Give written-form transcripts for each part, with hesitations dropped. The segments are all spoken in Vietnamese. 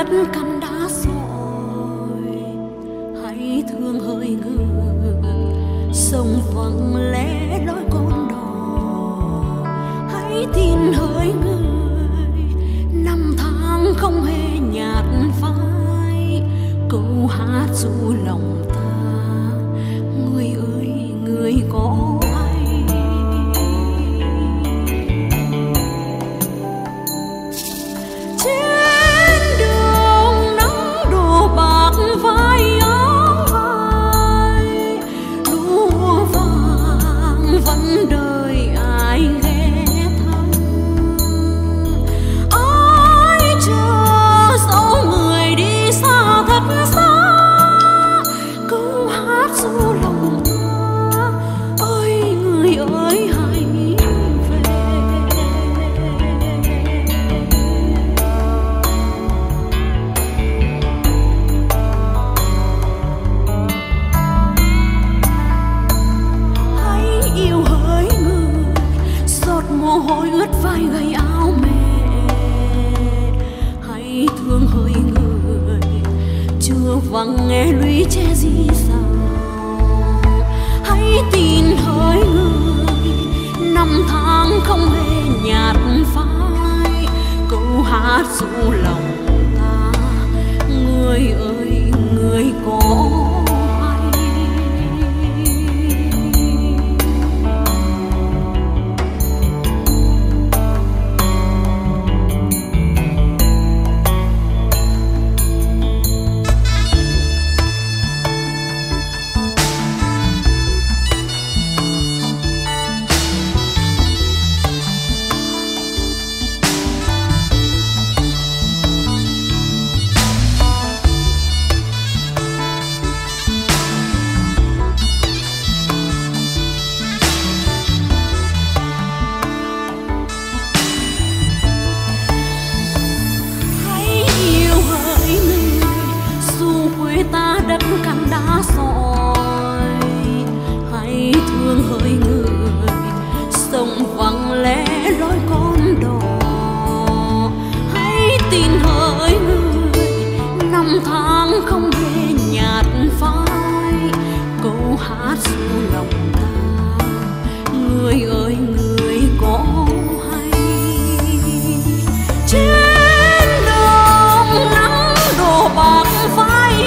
đất căn đá sỏi, hãy thương hỡi người sông vắng lẽ lối con đò. Hãy tin hỡi người năm tháng không hề nhạt phai, câu hát ru lòng ta. Người ơi người có hôi ướt vai gầy áo mẹ. Hãy thương hỡi người chưa vắng nghe lũy tre di sào. Hãy tin hỡi người năm tháng không hề nhạt phai, câu hát ru lòng ta. Người ơi người có ta đất căn đá sỏi. Hãy thương hỡi người sông vắng lẽ lối con đò. Hãy tin hỡi người năm tháng không hề nhạt phai, câu hát ru lòng ta. Người ơi người có hay trên đồng nắng đổ bạc vai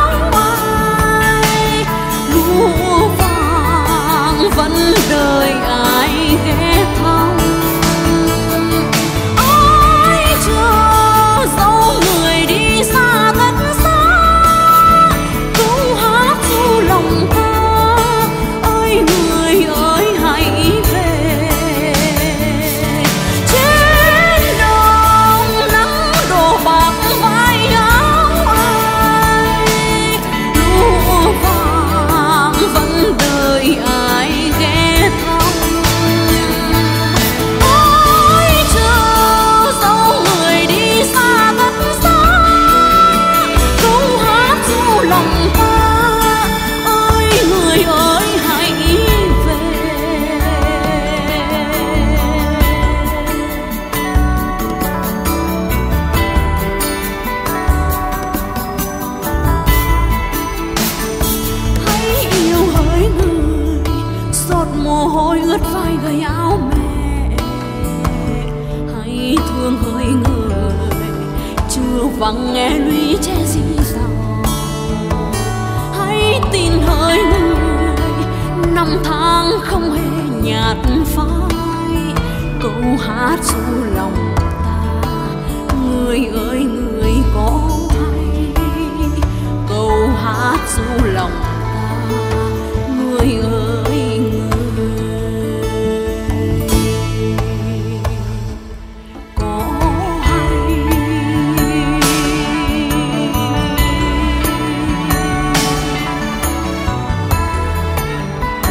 vẫn đời ai ghé thăm. Ai chờ dấu người đi xa thật xa, câu hát ru lòng ta. Ơi người ơi hãy về. Trên đồng nắng đổ bạc vai áo ai, lúa vàng vẫn đời ai mồ hôi ướt vai gầy áo mẹ. Hãy thương hỡi người chưa vắng nghe lũy tre di sào. Hãy tin hỡi người năm tháng không hề nhạt phai, câu hát ru lòng ta. Người ơi người có hay câu hát ru lòng ta. Người ơi người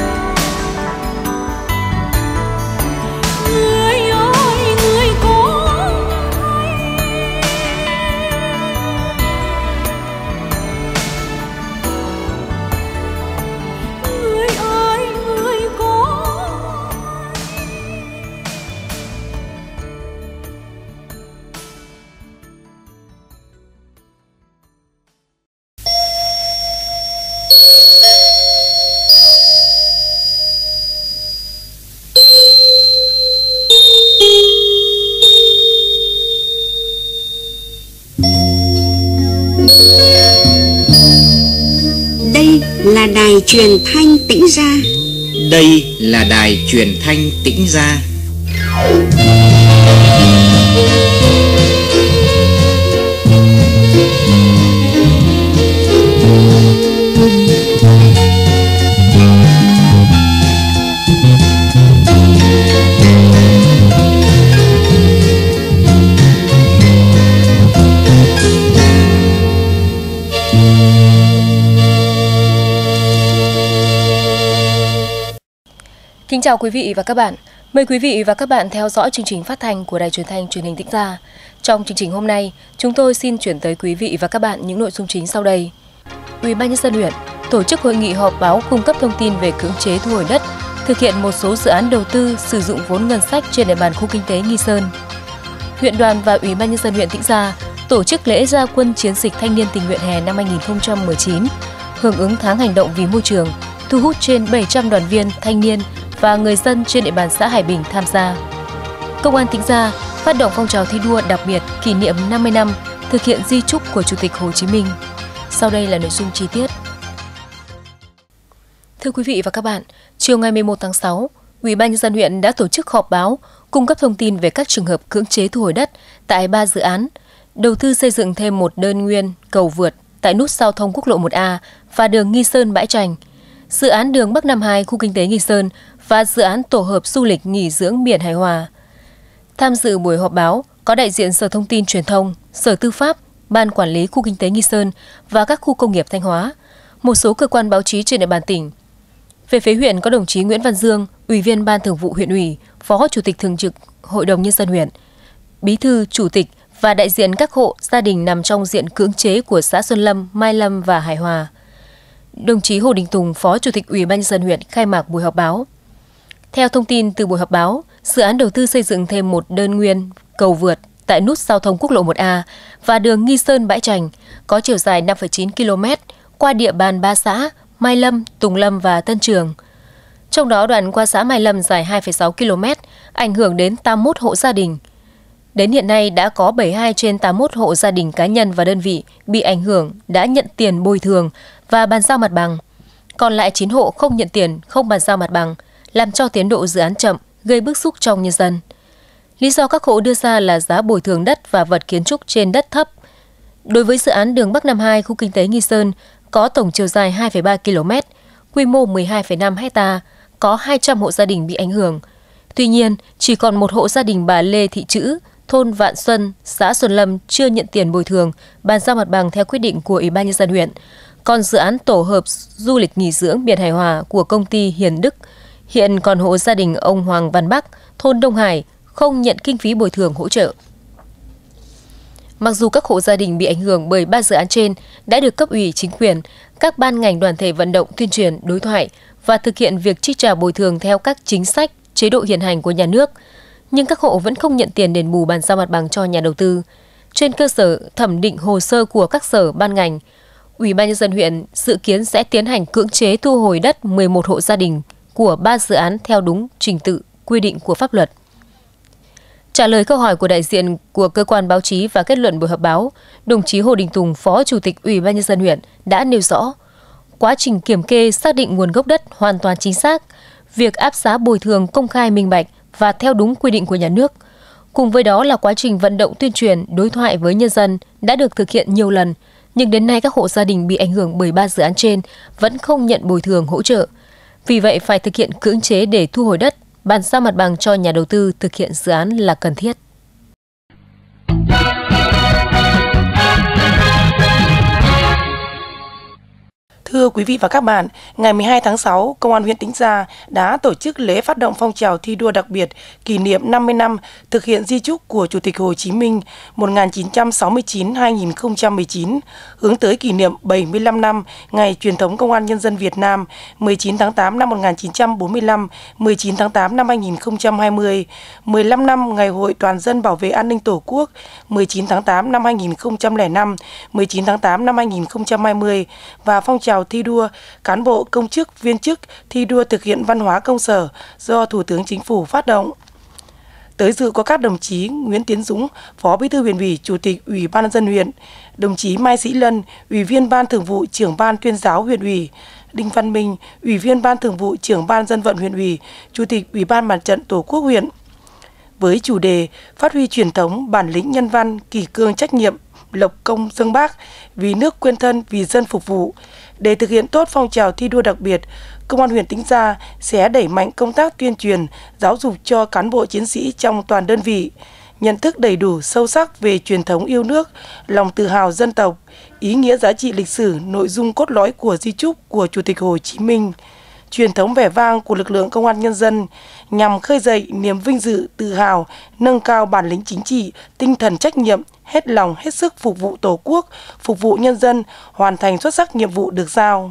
người ơi người có Đây là đài truyền thanh Tĩnh Gia. Đây là đài truyền thanh Tĩnh Gia. Kính chào quý vị và các bạn. Mời quý vị và các bạn theo dõi chương trình phát thanh của Đài Truyền thanh Truyền hình Tĩnh Gia. Trong chương trình hôm nay, chúng tôi xin chuyển tới quý vị và các bạn những nội dung chính sau đây. Ủy ban nhân dân huyện tổ chức hội nghị họp báo cung cấp thông tin về cưỡng chế thu hồi đất, thực hiện một số dự án đầu tư sử dụng vốn ngân sách trên địa bàn khu kinh tế Nghi Sơn. Huyện đoàn và Ủy ban nhân dân huyện Tĩnh Gia tổ chức lễ ra quân chiến dịch thanh niên tình nguyện hè năm 2019, hưởng ứng tháng hành động vì môi trường, thu hút trên 700 đoàn viên, thanh niên và người dân trên địa bàn xã Hải Bình tham gia. Công an Tĩnh Gia phát động phong trào thi đua đặc biệt kỷ niệm 50 năm thực hiện di chúc của Chủ tịch Hồ Chí Minh. Sau đây là nội dung chi tiết. Thưa quý vị và các bạn, chiều ngày 11 tháng 6, Ủy ban nhân dân huyện đã tổ chức họp báo cung cấp thông tin về các trường hợp cưỡng chế thu hồi đất tại 3 dự án, đầu tư xây dựng thêm một đơn nguyên cầu vượt tại nút giao thông quốc lộ 1A và đường Nghi Sơn Bãi Trành, dự án đường Bắc Nam 2 khu kinh tế Nghi Sơn và dự án tổ hợp du lịch nghỉ dưỡng biển Hải Hòa. Tham dự buổi họp báo có đại diện Sở Thông tin Truyền thông, Sở Tư pháp, Ban Quản lý khu kinh tế Nghi Sơn và các khu công nghiệp Thanh Hóa, một số cơ quan báo chí trên địa bàn tỉnh. Về phía huyện có đồng chí Nguyễn Văn Dương, Ủy viên Ban Thường vụ huyện ủy, Phó Chủ tịch Thường trực Hội đồng Nhân dân huyện, Bí thư, Chủ tịch và đại diện các hộ gia đình nằm trong diện cưỡng chế của xã Xuân Lâm, Mai Lâm và Hải Hòa. Đồng chí Hồ Đình Tùng, Phó Chủ tịch Ủy ban nhân dân huyện khai mạc buổi họp báo. Theo thông tin từ buổi họp báo, dự án đầu tư xây dựng thêm một đơn nguyên cầu vượt tại nút giao thông quốc lộ 1A và đường Nghi Sơn Bãi Trành có chiều dài 5,9 km qua địa bàn 3 xã Mai Lâm, Tùng Lâm và Tân Trường. Trong đó đoạn qua xã Mai Lâm dài 2,6 km, ảnh hưởng đến 81 hộ gia đình. Đến hiện nay đã có 72 trên 81 hộ gia đình cá nhân và đơn vị bị ảnh hưởng đã nhận tiền bồi thường và bàn giao mặt bằng. Còn lại 9 hộ không nhận tiền, không bàn giao mặt bằng, làm cho tiến độ dự án chậm, gây bức xúc trong nhân dân. Lý do các hộ đưa ra là giá bồi thường đất và vật kiến trúc trên đất thấp. Đối với dự án đường Bắc Nam 2 khu kinh tế Nghi Sơn có tổng chiều dài 2,3 km, quy mô 12,5 ha, có 200 hộ gia đình bị ảnh hưởng. Tuy nhiên, chỉ còn một hộ gia đình bà Lê Thị Chữ, thôn Vạn Xuân, xã Xuân Lâm chưa nhận tiền bồi thường, bàn giao mặt bằng theo quyết định của Ủy ban nhân dân huyện. Còn dự án tổ hợp du lịch nghỉ dưỡng biển Hải Hòa của công ty Hiền Đức, hiện còn hộ gia đình ông Hoàng Văn Bắc, thôn Đông Hải, không nhận kinh phí bồi thường hỗ trợ. Mặc dù các hộ gia đình bị ảnh hưởng bởi 3 dự án trên đã được cấp ủy chính quyền, các ban ngành đoàn thể vận động tuyên truyền, đối thoại và thực hiện việc chi trả bồi thường theo các chính sách, chế độ hiện hành của nhà nước, nhưng các hộ vẫn không nhận tiền đền bù bàn giao mặt bằng cho nhà đầu tư. Trên cơ sở thẩm định hồ sơ của các sở ban ngành, Ủy ban nhân dân huyện dự kiến sẽ tiến hành cưỡng chế thu hồi đất 11 hộ gia đình của 3 dự án theo đúng trình tự quy định của pháp luật. Trả lời câu hỏi của đại diện của cơ quan báo chí và kết luận buổi họp báo, đồng chí Hồ Đình Tùng, Phó Chủ tịch Ủy ban nhân dân huyện đã nêu rõ, quá trình kiểm kê xác định nguồn gốc đất hoàn toàn chính xác, việc áp giá bồi thường công khai minh bạch và theo đúng quy định của nhà nước. Cùng với đó là quá trình vận động tuyên truyền, đối thoại với nhân dân đã được thực hiện nhiều lần, nhưng đến nay các hộ gia đình bị ảnh hưởng bởi 3 dự án trên vẫn không nhận bồi thường hỗ trợ. Vì vậy phải thực hiện cưỡng chế để thu hồi đất, bàn giao mặt bằng cho nhà đầu tư thực hiện dự án là cần thiết. Thưa quý vị và các bạn, ngày 12 tháng 6, Công an huyện Tĩnh Gia đã tổ chức lễ phát động phong trào thi đua đặc biệt kỷ niệm 50 năm thực hiện di chúc của Chủ tịch Hồ Chí Minh 1969-2019, hướng tới kỷ niệm 75 năm Ngày Truyền thống Công an Nhân dân Việt Nam 19 tháng 8 năm 1945, 19 tháng 8 năm 2020, 15 năm Ngày Hội Toàn dân Bảo vệ An ninh Tổ quốc 19 tháng 8 năm 2005, 19 tháng 8 năm 2020 và phong trào thi đua cán bộ công chức viên chức thi đua thực hiện văn hóa công sở do Thủ tướng Chính phủ phát động. Tới dự có các đồng chí Nguyễn Tiến Dũng, Phó Bí thư Huyện ủy, Chủ tịch Ủy ban nhân dân huyện, đồng chí Mai Sĩ Lân, Ủy viên Ban Thường vụ, Trưởng Ban Tuyên giáo Huyện ủy, Đinh Văn Minh, Ủy viên Ban Thường vụ, Trưởng Ban Dân vận Huyện ủy, Chủ tịch Ủy ban Mặt trận Tổ quốc huyện. Với chủ đề phát huy truyền thống, bản lĩnh nhân văn, kỷ cương trách nhiệm, lập công dâng Bác, vì nước quên thân, vì dân phục vụ. Để thực hiện tốt phong trào thi đua đặc biệt, Công an huyện Tĩnh Gia sẽ đẩy mạnh công tác tuyên truyền, giáo dục cho cán bộ chiến sĩ trong toàn đơn vị, nhận thức đầy đủ sâu sắc về truyền thống yêu nước, lòng tự hào dân tộc, ý nghĩa giá trị lịch sử, nội dung cốt lõi của di chúc của Chủ tịch Hồ Chí Minh, truyền thống vẻ vang của lực lượng công an nhân dân, nhằm khơi dậy niềm vinh dự, tự hào, nâng cao bản lĩnh chính trị, tinh thần trách nhiệm, hết lòng, hết sức phục vụ Tổ quốc, phục vụ nhân dân, hoàn thành xuất sắc nhiệm vụ được giao.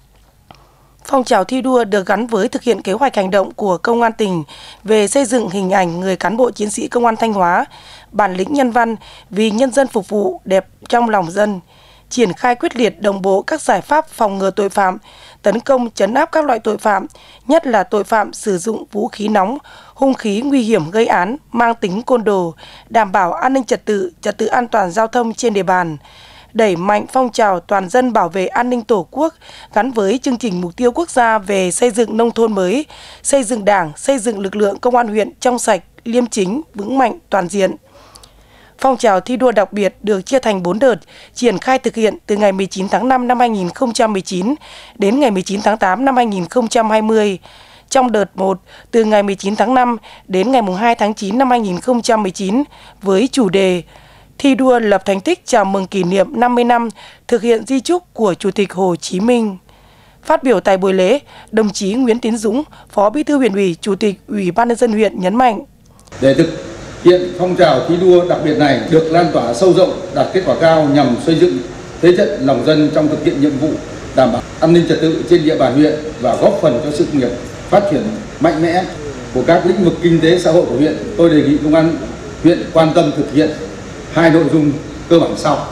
Phong trào thi đua được gắn với thực hiện kế hoạch hành động của Công an tỉnh về xây dựng hình ảnh người cán bộ chiến sĩ Công an Thanh Hóa, bản lĩnh nhân văn, vì nhân dân phục vụ, đẹp trong lòng dân, triển khai quyết liệt đồng bộ các giải pháp phòng ngừa tội phạm, tấn công trấn áp các loại tội phạm, nhất là tội phạm sử dụng vũ khí nóng, hung khí nguy hiểm gây án, mang tính côn đồ, đảm bảo an ninh trật tự an toàn giao thông trên địa bàn. Đẩy mạnh phong trào toàn dân bảo vệ an ninh Tổ quốc gắn với chương trình mục tiêu quốc gia về xây dựng nông thôn mới, xây dựng Đảng, xây dựng lực lượng công an huyện trong sạch, liêm chính, vững mạnh, toàn diện. Phong trào thi đua đặc biệt được chia thành 4 đợt, triển khai thực hiện từ ngày 19 tháng 5 năm 2019 đến ngày 19 tháng 8 năm 2020. Trong đợt 1, từ ngày 19 tháng 5 đến ngày 2 tháng 9 năm 2019, với chủ đề thi đua lập thành tích chào mừng kỷ niệm 50 năm thực hiện di chúc của Chủ tịch Hồ Chí Minh. Phát biểu tại buổi lễ, đồng chí Nguyễn Tiến Dũng, Phó Bí thư Huyện ủy, Chủ tịch Ủy ban nhân dân huyện nhấn mạnh: để thực hiện phong trào thi đua đặc biệt này được lan tỏa sâu rộng, đạt kết quả cao nhằm xây dựng thế trận lòng dân trong thực hiện nhiệm vụ đảm bảo an ninh trật tự trên địa bàn huyện và góp phần cho sự nghiệp phát triển mạnh mẽ của các lĩnh vực kinh tế xã hội của huyện, tôi đề nghị Công an huyện quan tâm thực hiện 2 nội dung cơ bản sau.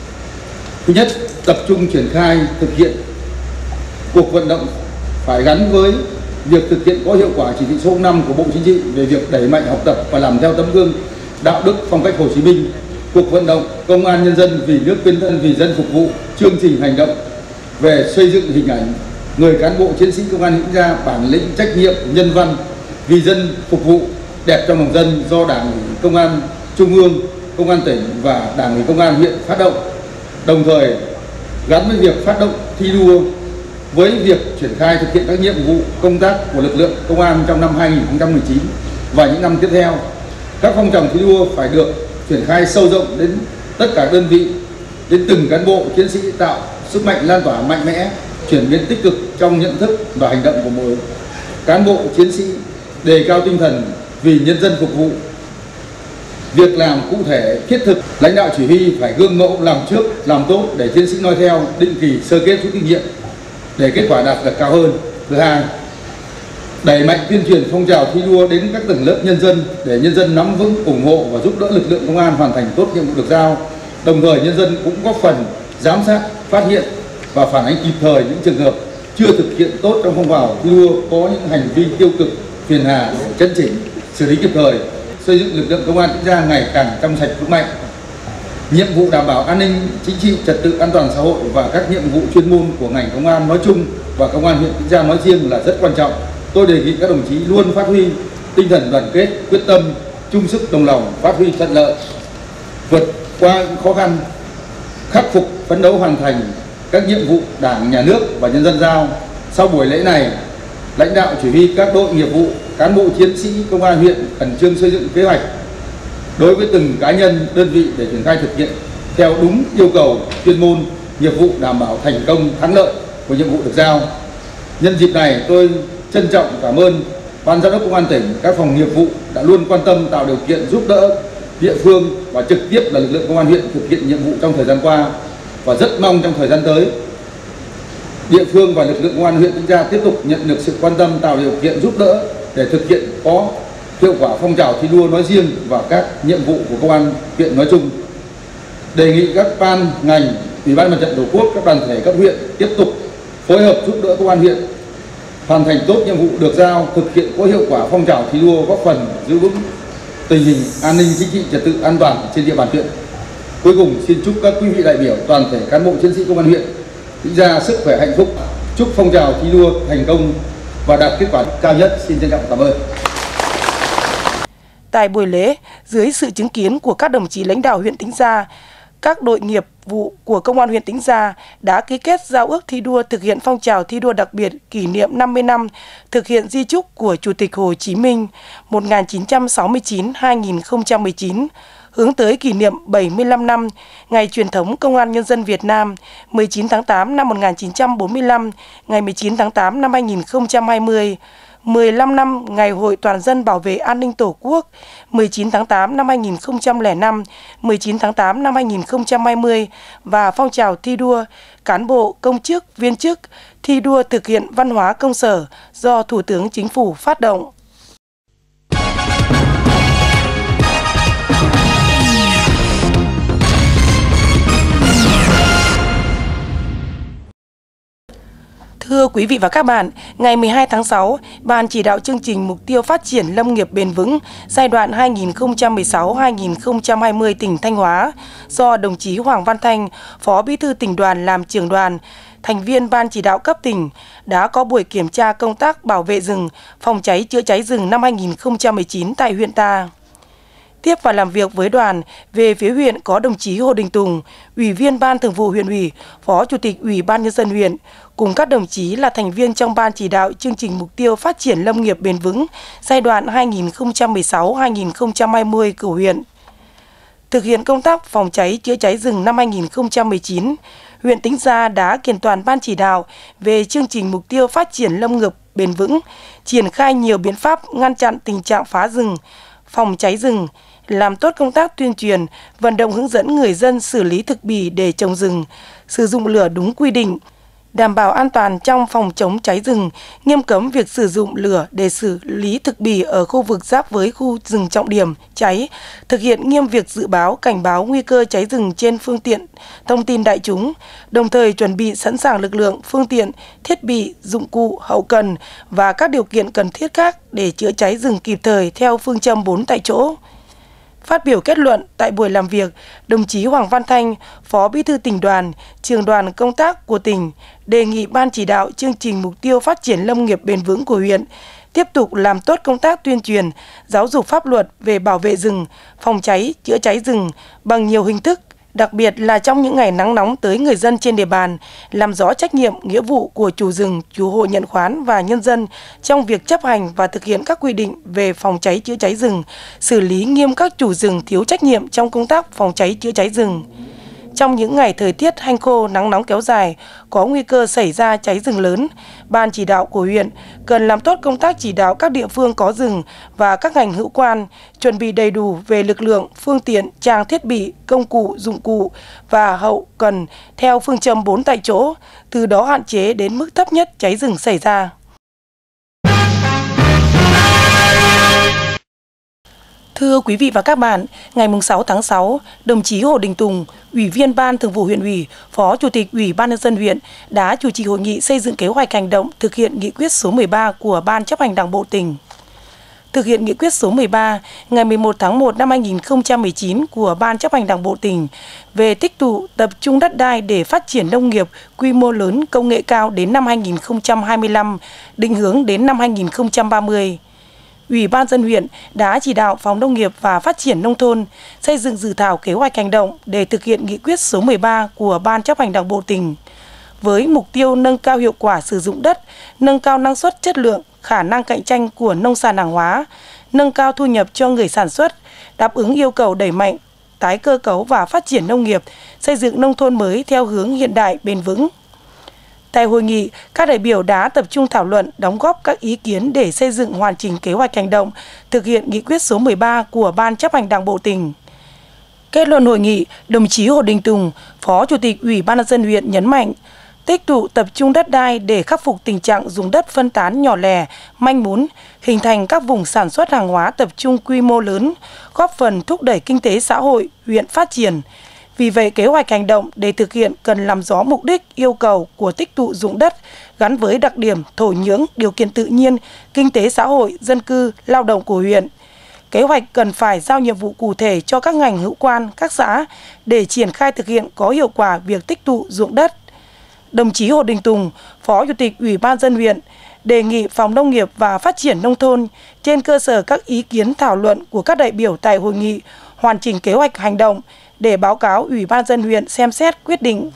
Thứ nhất, tập trung triển khai thực hiện cuộc vận động phải gắn với việc thực hiện có hiệu quả chỉ thị số 5 của Bộ Chính trị về việc đẩy mạnh học tập và làm theo tấm gương đạo đức phong cách Hồ Chí Minh. Cuộc vận động Công an nhân dân vì nước quên thân, vì dân phục vụ, chương trình hành động về xây dựng hình ảnh người cán bộ chiến sĩ Công an Tĩnh Gia bản lĩnh trách nhiệm, nhân văn, vì dân phục vụ, đẹp trong lòng dân do Đảng ủy Công an Trung ương, Công an tỉnh và Đảng ủy Công an huyện phát động, đồng thời gắn với việc phát động thi đua với việc triển khai thực hiện các nhiệm vụ công tác của lực lượng công an trong năm 2019 và những năm tiếp theo. Các phong trào thi đua phải được triển khai sâu rộng đến tất cả đơn vị, đến từng cán bộ chiến sĩ, tạo sức mạnh lan tỏa mạnh mẽ, chuyển biến tích cực trong nhận thức và hành động của mỗi cán bộ chiến sĩ, đề cao tinh thần vì nhân dân phục vụ. Việc làm cụ thể, thiết thực, lãnh đạo chỉ huy phải gương mẫu, làm trước, làm tốt để chiến sĩ noi theo, định kỳ sơ kết rút kinh nghiệm để kết quả đạt được cao hơn. Thứ hai, đẩy mạnh tuyên truyền phong trào thi đua đến các tầng lớp nhân dân để nhân dân nắm vững, ủng hộ và giúp đỡ lực lượng công an hoàn thành tốt nhiệm vụ được giao. Đồng thời nhân dân cũng góp phần giám sát, phát hiện và phản ánh kịp thời những trường hợp chưa thực hiện tốt trong phong trào thi đua, có những hành vi tiêu cực, phiền hà để chấn chỉnh, xử lý kịp thời, xây dựng lực lượng công an Tĩnh Gia ngày càng trong sạch vững mạnh. Nhiệm vụ đảm bảo an ninh chính trị, trật tự an toàn xã hội và các nhiệm vụ chuyên môn của ngành công an nói chung và công an huyện Tĩnh Gia nói riêng là rất quan trọng. Tôi đề nghị các đồng chí luôn phát huy tinh thần đoàn kết, quyết tâm, chung sức đồng lòng, phát huy thuận lợi, vượt qua những khó khăn, khắc phục, phấn đấu hoàn thành các nhiệm vụ Đảng, Nhà nước và nhân dân giao. Sau buổi lễ này, lãnh đạo chỉ huy các đội nghiệp vụ, cán bộ chiến sĩ công an huyện khẩn trương xây dựng kế hoạch đối với từng cá nhân, đơn vị để triển khai thực hiện theo đúng yêu cầu chuyên môn, nghiệp vụ, đảm bảo thành công, thắng lợi của nhiệm vụ được giao. Nhân dịp này, tôi trân trọng cảm ơn Ban Giám đốc Công an tỉnh, các phòng nghiệp vụ đã luôn quan tâm tạo điều kiện giúp đỡ địa phương và trực tiếp là lực lượng công an huyện thực hiện nhiệm vụ trong thời gian qua, và rất mong trong thời gian tới địa phương và lực lượng công an huyện Tĩnh Gia tiếp tục nhận được sự quan tâm, tạo điều kiện giúp đỡ để thực hiện có hiệu quả phong trào thi đua nói riêng và các nhiệm vụ của công an huyện nói chung. Đề nghị các ban ngành, Ủy ban Mặt trận Tổ quốc, các đoàn thể cấp huyện tiếp tục phối hợp giúp đỡ công an huyện hoàn thành tốt nhiệm vụ được giao, thực hiện có hiệu quả phong trào thi đua, góp phần giữ vững tình hình an ninh chính trị, trật tự an toàn trên địa bàn huyện. Cuối cùng xin chúc các quý vị đại biểu, toàn thể cán bộ chiến sĩ công an huyện Tĩnh Gia sức khỏe, hạnh phúc, chúc phong trào thi đua thành công và đạt kết quả cao nhất. Xin trân trọng cảm ơn. Tại buổi lễ, dưới sự chứng kiến của các đồng chí lãnh đạo huyện Tĩnh Gia, các đội nghiệp vụ của Công an huyện Tĩnh Gia đã ký kết giao ước thi đua thực hiện phong trào thi đua đặc biệt kỷ niệm 50 năm thực hiện di chúc của Chủ tịch Hồ Chí Minh 1969-2019, hướng tới kỷ niệm 75 năm Ngày truyền thống Công an Nhân dân Việt Nam 19 tháng 8 năm 1945, ngày 19 tháng 8 năm 2020, 15 năm Ngày Hội Toàn dân bảo vệ an ninh Tổ quốc 19 tháng 8 năm 2005, 19 tháng 8 năm 2020 và phong trào thi đua cán bộ, công chức, viên chức thi đua thực hiện văn hóa công sở do Thủ tướng Chính phủ phát động. Thưa quý vị và các bạn, ngày 12 tháng 6, Ban chỉ đạo chương trình mục tiêu phát triển lâm nghiệp bền vững giai đoạn 2016-2020 tỉnh Thanh Hóa do đồng chí Hoàng Văn Thanh, Phó Bí thư Tỉnh đoàn làm trưởng đoàn, thành viên Ban chỉ đạo cấp tỉnh đã có buổi kiểm tra công tác bảo vệ rừng, phòng cháy chữa cháy rừng năm 2019 tại huyện ta. Tiếp và làm việc với đoàn, về phía huyện có đồng chí Hồ Đình Tùng, Ủy viên Ban Thường vụ huyện ủy, Phó Chủ tịch Ủy ban Nhân dân huyện, cùng các đồng chí là thành viên trong Ban chỉ đạo chương trình mục tiêu phát triển lâm nghiệp bền vững giai đoạn 2016-2020 của huyện. Thực hiện công tác phòng cháy chữa cháy rừng năm 2019, huyện Tĩnh Gia đã kiện toàn Ban chỉ đạo về chương trình mục tiêu phát triển lâm nghiệp bền vững, triển khai nhiều biện pháp ngăn chặn tình trạng phá rừng, phòng cháy rừng, làm tốt công tác tuyên truyền, vận động hướng dẫn người dân xử lý thực bì để trồng rừng, sử dụng lửa đúng quy định, đảm bảo an toàn trong phòng chống cháy rừng, nghiêm cấm việc sử dụng lửa để xử lý thực bì ở khu vực giáp với khu rừng trọng điểm cháy, thực hiện nghiêm việc dự báo, cảnh báo nguy cơ cháy rừng trên phương tiện thông tin đại chúng, đồng thời chuẩn bị sẵn sàng lực lượng, phương tiện, thiết bị, dụng cụ, hậu cần và các điều kiện cần thiết khác để chữa cháy rừng kịp thời theo phương châm 4 tại chỗ. Phát biểu kết luận tại buổi làm việc, đồng chí Hoàng Văn Thanh, Phó Bí thư Tỉnh đoàn, Trưởng đoàn công tác của tỉnh, đề nghị Ban chỉ đạo chương trình mục tiêu phát triển lâm nghiệp bền vững của huyện tiếp tục làm tốt công tác tuyên truyền, giáo dục pháp luật về bảo vệ rừng, phòng cháy, chữa cháy rừng bằng nhiều hình thức, đặc biệt là trong những ngày nắng nóng tới người dân trên địa bàn, làm rõ trách nhiệm, nghĩa vụ của chủ rừng, chủ hộ nhận khoán và nhân dân trong việc chấp hành và thực hiện các quy định về phòng cháy chữa cháy rừng, xử lý nghiêm các chủ rừng thiếu trách nhiệm trong công tác phòng cháy chữa cháy rừng. Trong những ngày thời tiết hanh khô, nắng nóng kéo dài, có nguy cơ xảy ra cháy rừng lớn, Ban chỉ đạo của huyện cần làm tốt công tác chỉ đạo các địa phương có rừng và các ngành hữu quan, chuẩn bị đầy đủ về lực lượng, phương tiện, trang thiết bị, công cụ, dụng cụ và hậu cần theo phương châm 4 tại chỗ, từ đó hạn chế đến mức thấp nhất cháy rừng xảy ra. Thưa quý vị và các bạn, ngày 6 tháng 6, đồng chí Hồ Đình Tùng, Ủy viên Ban Thường vụ huyện ủy, Phó Chủ tịch Ủy ban Nhân dân huyện đã chủ trì hội nghị xây dựng kế hoạch hành động thực hiện nghị quyết số 13 của Ban chấp hành Đảng bộ tỉnh. Thực hiện nghị quyết số 13 ngày 11 tháng 1 năm 2019 của Ban chấp hành Đảng bộ tỉnh về tích tụ tập trung đất đai để phát triển nông nghiệp quy mô lớn công nghệ cao đến năm 2025, định hướng đến năm 2030. Ủy ban nhân dân huyện đã chỉ đạo Phòng Nông nghiệp và Phát triển Nông thôn xây dựng dự thảo kế hoạch hành động để thực hiện nghị quyết số 13 của Ban chấp hành Đảng bộ tỉnh, với mục tiêu nâng cao hiệu quả sử dụng đất, nâng cao năng suất chất lượng, khả năng cạnh tranh của nông sản hàng hóa, nâng cao thu nhập cho người sản xuất, đáp ứng yêu cầu đẩy mạnh, tái cơ cấu và phát triển nông nghiệp, xây dựng nông thôn mới theo hướng hiện đại bền vững. Tại hội nghị, các đại biểu đã tập trung thảo luận, đóng góp các ý kiến để xây dựng hoàn chỉnh kế hoạch hành động, thực hiện nghị quyết số 13 của Ban chấp hành Đảng bộ tỉnh. Kết luận hội nghị, đồng chí Hồ Đình Tùng, Phó Chủ tịch Ủy ban Nhân dân huyện nhấn mạnh, tích tụ tập trung đất đai để khắc phục tình trạng dùng đất phân tán nhỏ lẻ, manh mún, hình thành các vùng sản xuất hàng hóa tập trung quy mô lớn, góp phần thúc đẩy kinh tế xã hội, huyện phát triển. Vì vậy, kế hoạch hành động để thực hiện cần làm rõ mục đích, yêu cầu của tích tụ dụng đất gắn với đặc điểm, thổ nhưỡng, điều kiện tự nhiên, kinh tế xã hội, dân cư, lao động của huyện. kế hoạch cần phải giao nhiệm vụ cụ thể cho các ngành hữu quan, các xã để triển khai thực hiện có hiệu quả việc tích tụ ruộng đất. Đồng chí Hồ Đình Tùng, Phó Chủ tịch Ủy ban nhân dân huyện, đề nghị Phòng Nông nghiệp và Phát triển Nông thôn trên cơ sở các ý kiến thảo luận của các đại biểu tại hội nghị hoàn chỉnh kế hoạch hành động để báo cáo Ủy ban nhân dân huyện xem xét quyết định.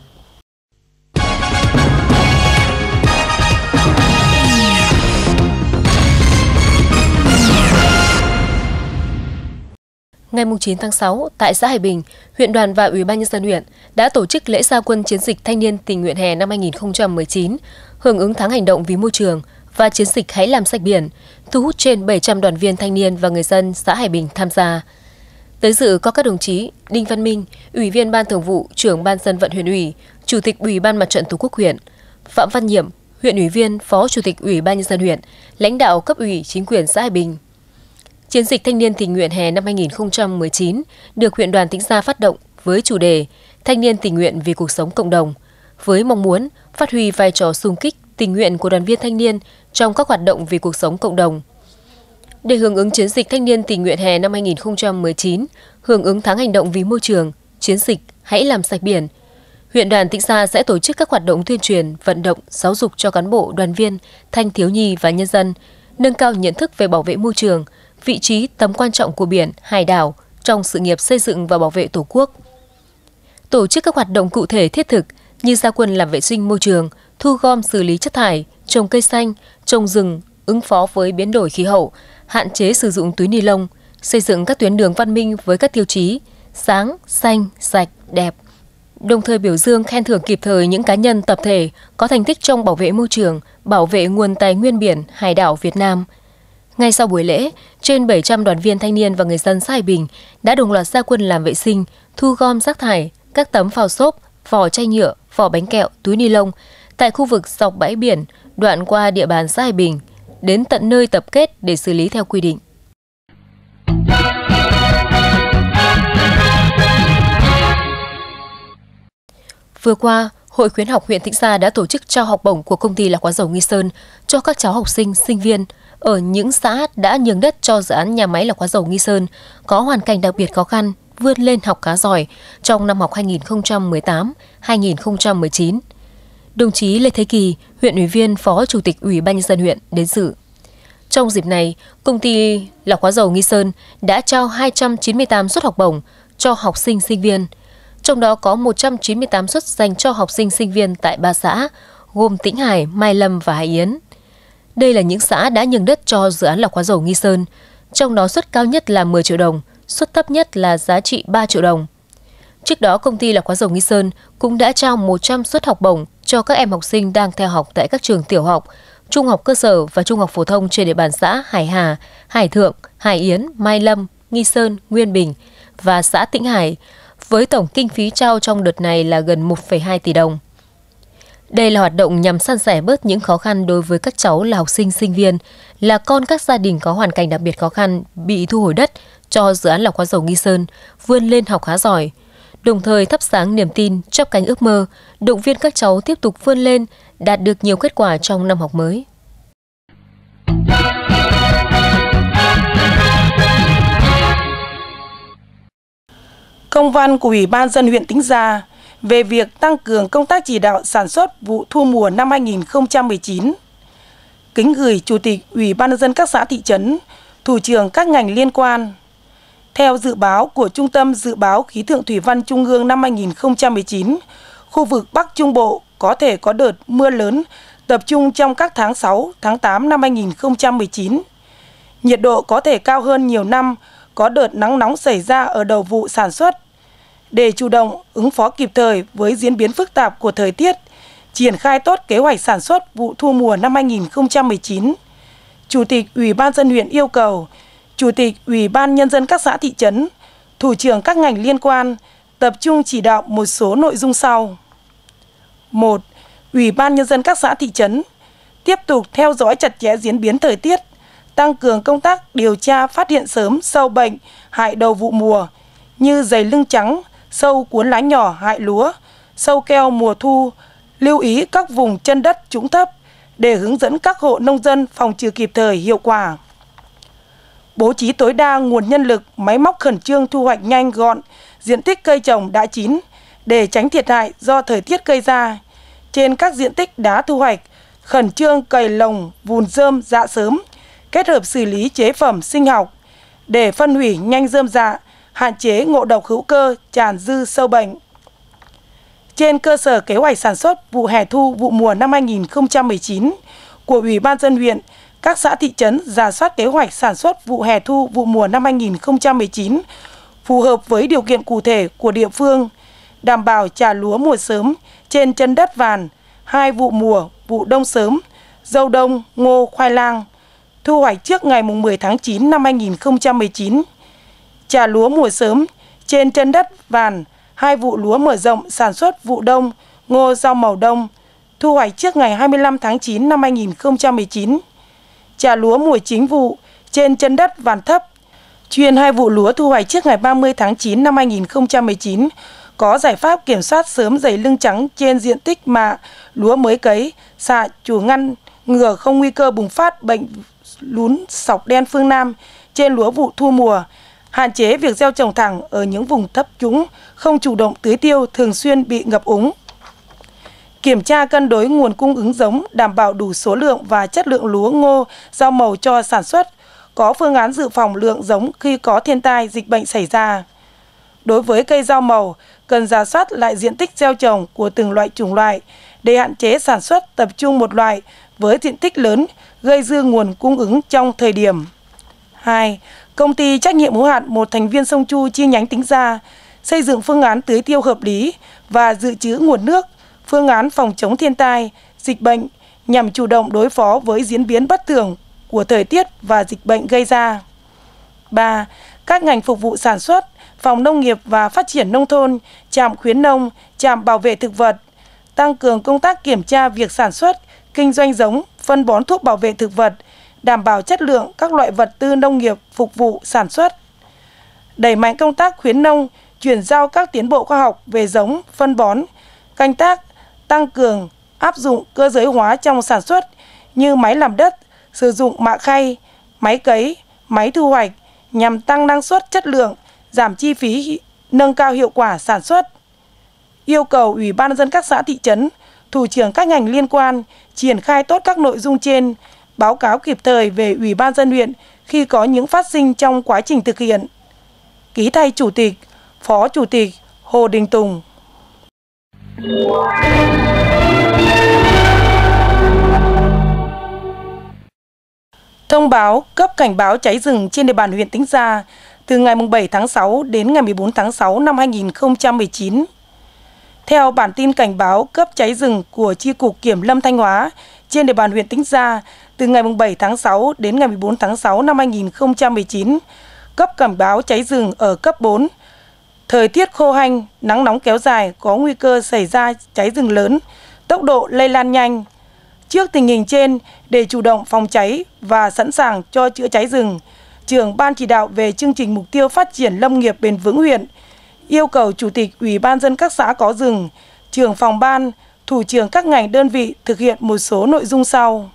Ngày 9 tháng 6, tại xã Hải Bình, huyện đoàn và Ủy ban nhân dân huyện đã tổ chức lễ ra quân chiến dịch thanh niên tình nguyện hè năm 2019, hưởng ứng tháng hành động vì môi trường và chiến dịch Hãy làm sạch biển, thu hút trên 700 đoàn viên thanh niên và người dân xã Hải Bình tham gia. Tới dự có các đồng chí Đinh Văn Minh, Ủy viên Ban Thường vụ, Trưởng Ban Dân vận huyện ủy, Chủ tịch Ủy ban Mặt trận Tổ quốc huyện, Phạm Văn Nhiệm, huyện ủy viên, Phó Chủ tịch Ủy ban nhân dân huyện, lãnh đạo cấp ủy chính quyền xã Hải Bình. Chiến dịch thanh niên tình nguyện hè năm 2019 được huyện đoàn Tĩnh Gia phát động với chủ đề Thanh niên tình nguyện vì cuộc sống cộng đồng, với mong muốn phát huy vai trò xung kích tình nguyện của đoàn viên thanh niên trong các hoạt động vì cuộc sống cộng đồng. Để hưởng ứng chiến dịch thanh niên tình nguyện hè năm 2019, hưởng ứng tháng hành động vì môi trường, chiến dịch Hãy làm sạch biển, huyện đoàn Tĩnh Gia sẽ tổ chức các hoạt động tuyên truyền, vận động, giáo dục cho cán bộ, đoàn viên, thanh thiếu nhi và nhân dân, nâng cao nhận thức về bảo vệ môi trường, vị trí, tầm quan trọng của biển, hải đảo trong sự nghiệp xây dựng và bảo vệ Tổ quốc. Tổ chức các hoạt động cụ thể thiết thực như ra quân làm vệ sinh môi trường, thu gom xử lý chất thải, trồng cây xanh, trồng rừng, ứng phó với biến đổi khí hậu, hạn chế sử dụng túi ni lông, xây dựng các tuyến đường văn minh với các tiêu chí sáng, xanh, sạch, đẹp. Đồng thời biểu dương khen thưởng kịp thời những cá nhân tập thể có thành tích trong bảo vệ môi trường, bảo vệ nguồn tài nguyên biển, hải đảo Việt Nam. Ngay sau buổi lễ, trên 700 đoàn viên thanh niên và người dân xã Hải Bình đã đồng loạt ra quân làm vệ sinh, thu gom rác thải, các tấm phao xốp, vỏ chai nhựa, vỏ bánh kẹo, túi ni lông tại khu vực dọc bãi biển, đoạn qua địa bàn xã Hải Bình, đến tận nơi tập kết để xử lý theo quy định. Vừa qua, Hội khuyến học huyện Tĩnh Gia đã tổ chức trao học bổng của công ty Lọc Hóa dầu Nghi Sơn cho các cháu học sinh, sinh viên ở những xã đã nhường đất cho dự án nhà máy lọc hóa dầu Nghi Sơn có hoàn cảnh đặc biệt khó khăn, vươn lên học khá giỏi trong năm học 2018-2019. Đồng chí Lê Thế Kỳ, huyện ủy viên, Phó Chủ tịch Ủy ban nhân dân huyện đến dự. Trong dịp này, công ty Lọc Hóa dầu Nghi Sơn đã trao 298 suất học bổng cho học sinh, sinh viên. Trong đó có 198 suất dành cho học sinh, sinh viên tại 3 xã, gồm Tĩnh Hải, Mai Lâm và Hải Yến. Đây là những xã đã nhường đất cho dự án lọc hóa dầu Nghi Sơn, trong đó suất cao nhất là 10 triệu đồng, suất thấp nhất là giá trị 3 triệu đồng. Trước đó, công ty Lọc Hóa dầu Nghi Sơn cũng đã trao 100 suất học bổng cho các em học sinh đang theo học tại các trường tiểu học, trung học cơ sở và trung học phổ thông trên địa bàn xã Hải Hà, Hải Thượng, Hải Yến, Mai Lâm, Nghi Sơn, Nguyên Bình và xã Tĩnh Hải, với tổng kinh phí trao trong đợt này là gần 1,2 tỷ đồng. Đây là hoạt động nhằm san sẻ bớt những khó khăn đối với các cháu là học sinh, sinh viên, là con các gia đình có hoàn cảnh đặc biệt khó khăn bị thu hồi đất cho dự án lọc hóa dầu Nghi Sơn, vươn lên học khá giỏi, đồng thời thắp sáng niềm tin, chắp cánh ước mơ, động viên các cháu tiếp tục vươn lên, đạt được nhiều kết quả trong năm học mới. Công văn của Ủy ban nhân dân huyện Tĩnh Gia về việc tăng cường công tác chỉ đạo sản xuất vụ thu mùa năm 2019. Kính gửi Chủ tịch Ủy ban nhân dân các xã thị trấn, thủ trưởng các ngành liên quan. Theo dự báo của Trung tâm Dự báo Khí tượng Thủy văn Trung ương năm 2019, khu vực Bắc Trung Bộ có thể có đợt mưa lớn tập trung trong các tháng 6, tháng 8 năm 2019. Nhiệt độ có thể cao hơn nhiều năm, có đợt nắng nóng xảy ra ở đầu vụ sản xuất. Để chủ động ứng phó kịp thời với diễn biến phức tạp của thời tiết, triển khai tốt kế hoạch sản xuất vụ thu mùa năm 2019, Chủ tịch Ủy ban nhân dân huyện yêu cầu Chủ tịch Ủy ban nhân dân các xã thị trấn, thủ trưởng các ngành liên quan tập trung chỉ đạo một số nội dung sau. 1. Ủy ban nhân dân các xã thị trấn tiếp tục theo dõi chặt chẽ diễn biến thời tiết, tăng cường công tác điều tra phát hiện sớm sâu bệnh hại đầu vụ mùa như dày lưng trắng, sâu cuốn lá nhỏ hại lúa, sâu keo mùa thu, lưu ý các vùng chân đất trũng thấp để hướng dẫn các hộ nông dân phòng trừ kịp thời hiệu quả. bố trí tối đa nguồn nhân lực, máy móc khẩn trương thu hoạch nhanh gọn diện tích cây trồng đã chín để tránh thiệt hại do thời tiết gây ra. Trên các diện tích đã thu hoạch, khẩn trương cày lồng, vùn rơm rạ sớm, kết hợp xử lý chế phẩm sinh học để phân hủy nhanh rơm rạ, hạn chế ngộ độc hữu cơ, tràn dư sâu bệnh. Trên cơ sở kế hoạch sản xuất vụ hè thu vụ mùa năm 2019 của Ủy ban nhân dân huyện, các xã thị trấn rà soát kế hoạch sản xuất vụ hè thu vụ mùa năm 2019 phù hợp với điều kiện cụ thể của địa phương, đảm bảo trà lúa mùa sớm trên chân đất vàn, 2 vụ mùa, vụ đông sớm, dâu đông, ngô, khoai lang, thu hoạch trước ngày 10 tháng 9 năm 2019. Trà lúa mùa sớm trên chân đất vàn, 2 vụ lúa mở rộng sản xuất vụ đông, ngô, rau màu đông, thu hoạch trước ngày 25 tháng 9 năm 2019. Trà lúa mùa chính vụ trên chân đất vàn thấp, chuyên 2 vụ lúa thu hoạch trước ngày 30 tháng 9 năm 2019, có giải pháp kiểm soát sớm dày lưng trắng trên diện tích mạ lúa mới cấy, xạ chủ ngăn ngừa không nguy cơ bùng phát bệnh lún sọc đen phương Nam trên lúa vụ thu mùa, hạn chế việc gieo trồng thẳng ở những vùng thấp trũng, không chủ động tưới tiêu, thường xuyên bị ngập úng. Kiểm tra cân đối nguồn cung ứng giống, đảm bảo đủ số lượng và chất lượng lúa, ngô, rau màu cho sản xuất, có phương án dự phòng lượng giống khi có thiên tai, dịch bệnh xảy ra. Đối với cây rau màu, cần rà soát lại diện tích gieo trồng của từng loại chủng loại để hạn chế sản xuất tập trung một loại với diện tích lớn, gây dư nguồn cung ứng trong thời điểm. 2. Công ty trách nhiệm hữu hạn một thành viên Sông Chu chi nhánh Tĩnh Gia xây dựng phương án tưới tiêu hợp lý và dự trữ nguồn nước, phương án phòng chống thiên tai, dịch bệnh nhằm chủ động đối phó với diễn biến bất thường của thời tiết và dịch bệnh gây ra. 3. Các ngành phục vụ sản xuất, Phòng Nông nghiệp và Phát triển Nông thôn, trạm khuyến nông, trạm bảo vệ thực vật, tăng cường công tác kiểm tra việc sản xuất, kinh doanh giống, phân bón thuốc bảo vệ thực vật, đảm bảo chất lượng các loại vật tư nông nghiệp phục vụ sản xuất. Đẩy mạnh công tác khuyến nông, chuyển giao các tiến bộ khoa học về giống, phân bón, canh tác, tăng cường áp dụng cơ giới hóa trong sản xuất như máy làm đất, sử dụng mạ khay, máy cấy, máy thu hoạch nhằm tăng năng suất, chất lượng, giảm chi phí, nâng cao hiệu quả sản xuất. Yêu cầu Ủy ban nhân dân các xã thị trấn, thủ trưởng các ngành liên quan triển khai tốt các nội dung trên, báo cáo kịp thời về Ủy ban nhân dân huyện khi có những phát sinh trong quá trình thực hiện. Ký thay Chủ tịch, Phó Chủ tịch Hồ Đình Tùng. Thông báo cấp cảnh báo cháy rừng trên địa bàn huyện Tĩnh Gia từ ngày 7 tháng 6 đến ngày 14 tháng 6 năm 2019. Theo bản tin cảnh báo cấp cháy rừng của Chi cục Kiểm lâm Thanh Hóa trên địa bàn huyện Tĩnh Gia từ ngày 7 tháng 6 đến ngày 14 tháng 6 năm 2019, cấp cảnh báo cháy rừng ở cấp 4. Thời tiết khô hanh, nắng nóng kéo dài có nguy cơ xảy ra cháy rừng lớn, tốc độ lây lan nhanh. Trước tình hình trên, để chủ động phòng cháy và sẵn sàng cho chữa cháy rừng, Trưởng Ban chỉ đạo về chương trình mục tiêu phát triển lâm nghiệp bền vững huyện yêu cầu Chủ tịch Ủy ban nhân dân các xã có rừng, trưởng phòng ban, thủ trưởng các ngành đơn vị thực hiện một số nội dung sau.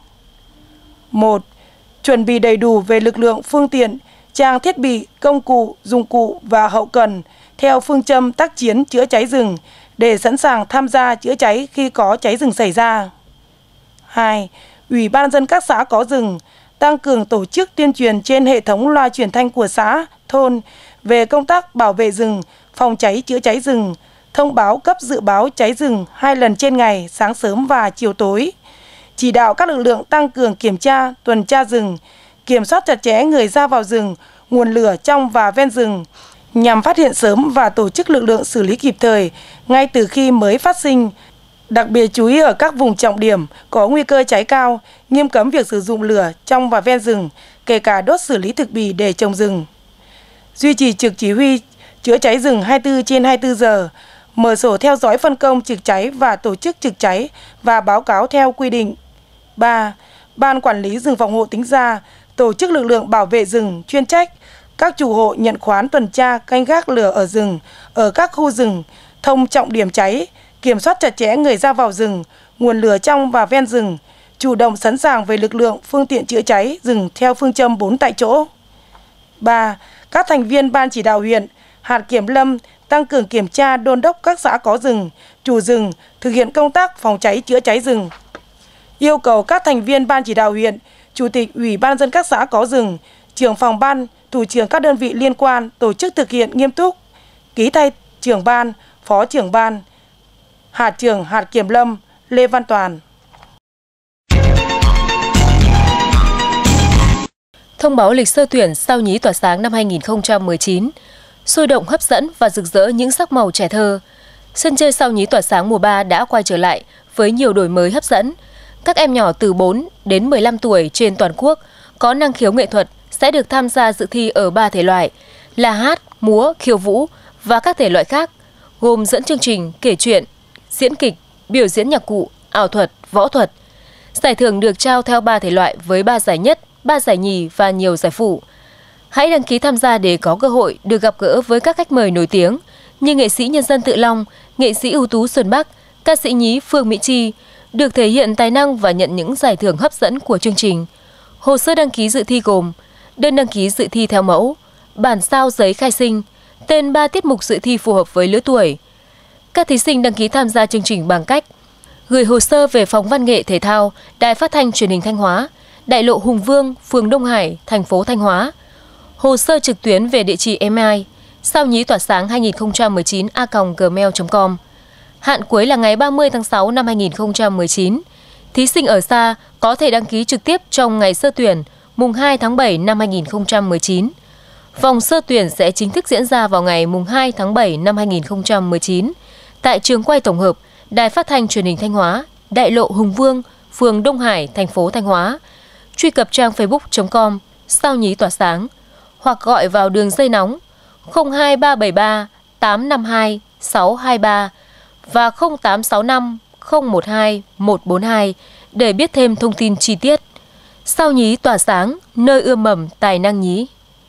1. Chuẩn bị đầy đủ về lực lượng, phương tiện, trang thiết bị, công cụ, dụng cụ và hậu cần theo phương châm tác chiến chữa cháy rừng để sẵn sàng tham gia chữa cháy khi có cháy rừng xảy ra. 2. Ủy ban nhân dân các xã có rừng tăng cường tổ chức tuyên truyền trên hệ thống loa truyền thanh của xã, thôn về công tác bảo vệ rừng, phòng cháy chữa cháy rừng, thông báo cấp dự báo cháy rừng 2 lần trên ngày, sáng sớm và chiều tối. Chỉ đạo các lực lượng tăng cường kiểm tra, tuần tra rừng, kiểm soát chặt chẽ người ra vào rừng, nguồn lửa trong và ven rừng, nhằm phát hiện sớm và tổ chức lực lượng xử lý kịp thời ngay từ khi mới phát sinh. Đặc biệt chú ý ở các vùng trọng điểm có nguy cơ cháy cao, nghiêm cấm việc sử dụng lửa trong và ven rừng, kể cả đốt xử lý thực bì để trồng rừng. Duy trì trực chỉ huy chữa cháy rừng 24 trên 24 giờ, mở sổ theo dõi phân công trực cháy và tổ chức trực cháy và báo cáo theo quy định. 3. Ban quản lý rừng phòng hộ Tĩnh Gia tổ chức lực lượng bảo vệ rừng chuyên trách, các chủ hộ nhận khoán tuần tra canh gác lửa ở rừng, ở các khu rừng, thông trọng điểm cháy, kiểm soát chặt chẽ người ra vào rừng, nguồn lửa trong và ven rừng, chủ động sẵn sàng về lực lượng, phương tiện chữa cháy rừng theo phương châm 4 tại chỗ. 3. Các thành viên Ban chỉ đạo huyện, hạt kiểm lâm tăng cường kiểm tra đôn đốc các xã có rừng, chủ rừng thực hiện công tác phòng cháy chữa cháy rừng. Yêu cầu các thành viên Ban chỉ đạo huyện, Chủ tịch Ủy ban nhân dân các xã có rừng, trưởng phòng ban, thủ trưởng các đơn vị liên quan tổ chức thực hiện nghiêm túc, ký thay trưởng ban, phó trưởng ban, hạt trưởng hạt kiểm lâm Lê Văn Toàn. Thông báo lịch sơ tuyển sao nhí tỏa sáng năm 2019, sôi động hấp dẫn và rực rỡ những sắc màu trẻ thơ. Sân chơi sao nhí tỏa sáng mùa 3 đã quay trở lại với nhiều đổi mới hấp dẫn. Các em nhỏ từ 4 đến 15 tuổi trên toàn quốc có năng khiếu nghệ thuật sẽ được tham gia dự thi ở 3 thể loại là hát, múa, khiêu vũ và các thể loại khác, gồm dẫn chương trình, kể chuyện, diễn kịch, biểu diễn nhạc cụ, ảo thuật, võ thuật. Giải thưởng được trao theo 3 thể loại với 3 giải nhất, 3 giải nhì và nhiều giải phụ. Hãy đăng ký tham gia để có cơ hội được gặp gỡ với các khách mời nổi tiếng như nghệ sĩ nhân dân Tự Long, nghệ sĩ ưu tú Xuân Bắc, ca sĩ nhí Phương Mỹ Chi, được thể hiện tài năng và nhận những giải thưởng hấp dẫn của chương trình. Hồ sơ đăng ký dự thi gồm đơn đăng ký dự thi theo mẫu, bản sao giấy khai sinh, tên 3 tiết mục dự thi phù hợp với lứa tuổi. Các thí sinh đăng ký tham gia chương trình bằng cách gửi hồ sơ về Phòng Văn nghệ Thể thao, Đài Phát thanh Truyền hình Thanh Hóa, Đại lộ Hùng Vương, phường Đông Hải, thành phố Thanh Hóa. Hồ sơ trực tuyến về địa chỉ email sao nhí tỏa sáng 2019a@gmail.com. Hạn cuối là ngày 30 tháng 6 năm 2019. Thí sinh ở xa có thể đăng ký trực tiếp trong ngày sơ tuyển mùng 2 tháng 7 năm 2019. Vòng sơ tuyển sẽ chính thức diễn ra vào ngày mùng 2 tháng 7 năm 2019 tại trường quay tổng hợp Đài Phát thanh Truyền hình Thanh Hóa, Đại lộ Hùng Vương, phường Đông Hải, thành phố Thanh Hóa. Truy cập trang facebook.com sao nhí tỏa sáng hoặc gọi vào đường dây nóng 02373 852 623 và 0865 012 142 để biết thêm thông tin chi tiết. Sao nhí tỏa sáng, nơi ươm mầm tài năng nhí.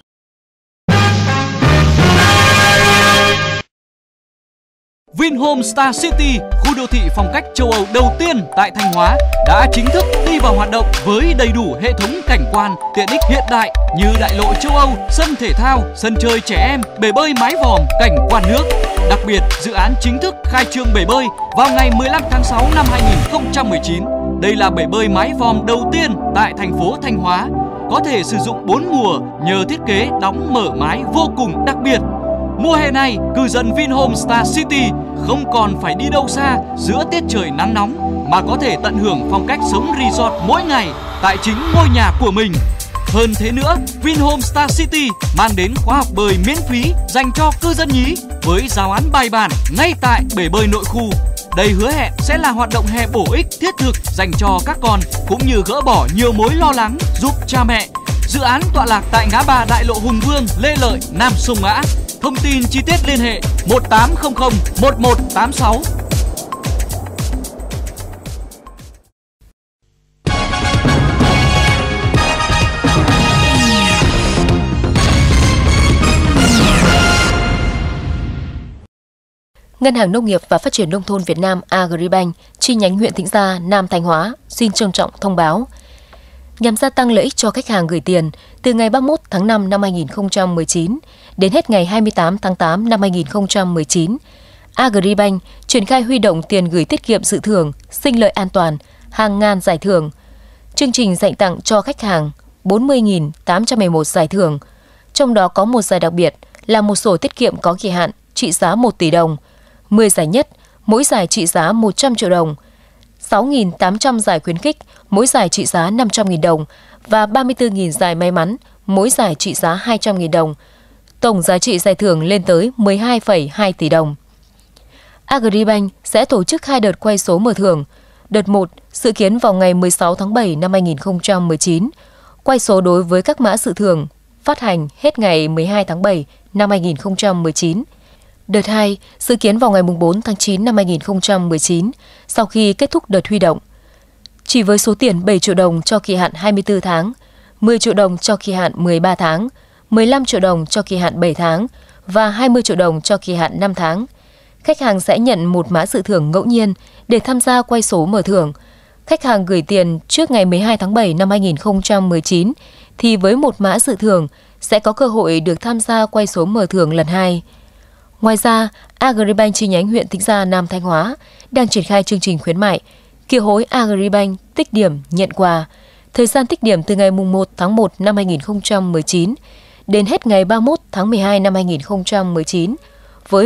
Vinhome Star City, khu đô thị phong cách châu Âu đầu tiên tại Thanh Hóa, đã chính thức đi vào hoạt động với đầy đủ hệ thống cảnh quan, tiện ích hiện đại như đại lộ châu Âu, sân thể thao, sân chơi trẻ em, bể bơi mái vòm, cảnh quan nước. Đặc biệt, dự án chính thức khai trương bể bơi vào ngày 15 tháng 6 năm 2019. Đây là bể bơi mái vòm đầu tiên tại thành phố Thanh Hóa, có thể sử dụng 4 mùa nhờ thiết kế đóng mở mái vô cùng đặc biệt. Mùa hè này, cư dân Vinhome Star City không còn phải đi đâu xa giữa tiết trời nắng nóng mà có thể tận hưởng phong cách sống resort mỗi ngày tại chính ngôi nhà của mình. Hơn thế nữa, Vinhome Star City mang đến khóa học bơi miễn phí dành cho cư dân nhí với giáo án bài bản ngay tại bể bơi nội khu. Đây hứa hẹn sẽ là hoạt động hè bổ ích thiết thực dành cho các con cũng như gỡ bỏ nhiều mối lo lắng giúp cha mẹ. Dự án tọa lạc tại ngã ba Đại lộ Hùng Vương, Lê Lợi, Nam Sông Mã. Thông tin chi tiết liên hệ 1800 1186. Ngân hàng Nông nghiệp và Phát triển Nông thôn Việt Nam Agribank, chi nhánh huyện Tĩnh Gia, Nam Thanh Hóa, xin trân trọng thông báo. Nhằm gia tăng lợi ích cho khách hàng gửi tiền, từ ngày 31 tháng 5 năm 2019 đến hết ngày 28 tháng 8 năm 2019, Agribank triển khai huy động tiền gửi tiết kiệm dự thưởng, sinh lợi an toàn, hàng ngàn giải thưởng. Chương trình dành tặng cho khách hàng 40.811 giải thưởng, trong đó có một giải đặc biệt là một sổ tiết kiệm có kỳ hạn trị giá 1 tỷ đồng, 10 giải nhất, mỗi giải trị giá 100 triệu đồng, 6.800 giải khuyến khích, mỗi giải trị giá 500.000 đồng và 34.000 giải may mắn, mỗi giải trị giá 200.000 đồng. Tổng giá trị giải thưởng lên tới 12,2 tỷ đồng. Agribank sẽ tổ chức 2 đợt quay số mở thưởng. Đợt 1 dự kiến vào ngày 16 tháng 7 năm 2019, quay số đối với các mã dự thưởng phát hành hết ngày 12 tháng 7 năm 2019. Đợt 2 dự kiến vào ngày 4 tháng 9 năm 2019, sau khi kết thúc đợt huy động. Chỉ với số tiền 7 triệu đồng cho kỳ hạn 24 tháng, 10 triệu đồng cho kỳ hạn 13 tháng, 15 triệu đồng cho kỳ hạn 7 tháng và 20 triệu đồng cho kỳ hạn 5 tháng. Khách hàng sẽ nhận một mã dự thưởng ngẫu nhiên để tham gia quay số mở thưởng. Khách hàng gửi tiền trước ngày 12 tháng 7 năm 2019 thì với một mã dự thưởng sẽ có cơ hội được tham gia quay số mở thưởng lần 2. Ngoài ra, Agribank chi nhánh huyện Tĩnh Gia, Nam Thanh Hóa đang triển khai chương trình khuyến mại kiều hối Agribank tích điểm nhận quà. Thời gian tích điểm từ ngày 1 tháng 1 năm 2019 đến hết ngày 31 tháng 12 năm 2019 với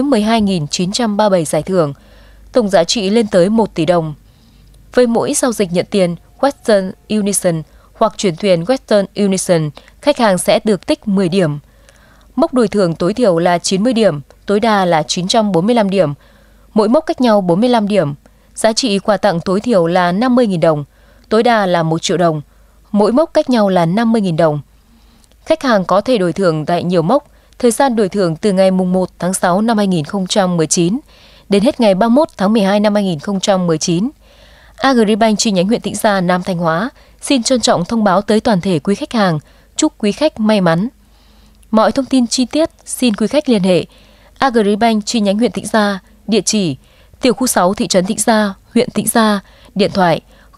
12.937 giải thưởng, tổng giá trị lên tới 1 tỷ đồng. Với mỗi giao dịch nhận tiền Western Union hoặc chuyển thuyền Western Union, khách hàng sẽ được tích 10 điểm. Mốc đổi thưởng tối thiểu là 90 điểm, tối đa là 945 điểm, mỗi mốc cách nhau 45 điểm. Giá trị quà tặng tối thiểu là 50.000 đồng, tối đa là 1 triệu đồng, mỗi mốc cách nhau là 50.000 đồng. Khách hàng có thể đổi thưởng tại nhiều mốc, thời gian đổi thưởng từ ngày 1 tháng 6 năm 2019 đến hết ngày 31 tháng 12 năm 2019. Agribank chi nhánh huyện Tĩnh Gia, Nam Thanh Hóa xin trân trọng thông báo tới toàn thể quý khách hàng, chúc quý khách may mắn. Mọi thông tin chi tiết xin quý khách liên hệ Agribank chi nhánh huyện Tĩnh Gia, địa chỉ tiểu khu 6 thị trấn Tĩnh Gia, huyện Tĩnh Gia, điện thoại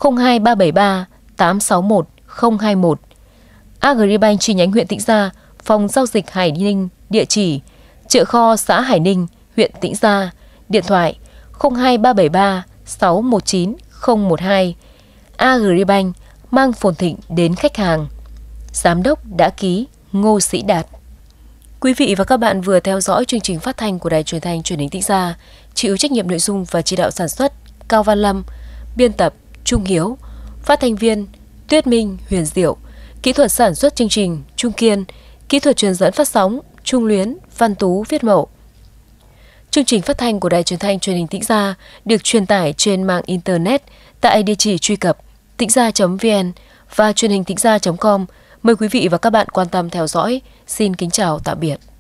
02373 861 021. Agribank chi nhánh huyện Tĩnh Gia, phòng giao dịch Hải Ninh, địa chỉ chợ kho xã Hải Ninh, huyện Tĩnh Gia, điện thoại 02373 619 012. Agribank mang phồn thịnh đến khách hàng. Giám đốc đã ký Ngô Sĩ Đạt. Quý vị và các bạn vừa theo dõi chương trình phát thanh của Đài Truyền thanh Truyền hình Tĩnh Gia, chịu trách nhiệm nội dung và chỉ đạo sản xuất Cao Văn Lâm, biên tập Trung Hiếu, phát thanh viên Tuyết Minh, Huyền Diệu, kỹ thuật sản xuất chương trình Trung Kiên, kỹ thuật truyền dẫn phát sóng Trung Luyến, Văn Tú, Viết Mậu. Chương trình phát thanh của Đài Truyền thanh Truyền hình Tĩnh Gia được truyền tải trên mạng internet tại địa chỉ truy cập tĩnh-gia.vn và truyền hình tĩnh gia.com. Mời quý vị và các bạn quan tâm theo dõi. Xin kính chào tạm biệt.